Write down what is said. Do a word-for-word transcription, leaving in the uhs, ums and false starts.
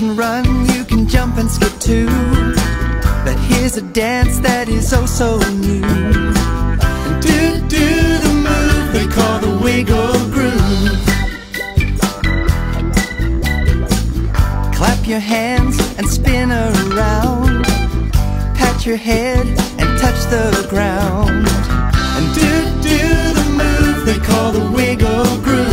can run, you can jump and skip too, but here's a dance that is oh so new. And do, do the move they call the wiggle groove. Clap your hands and spin around, pat your head and touch the ground. And do, do the move they call the wiggle groove.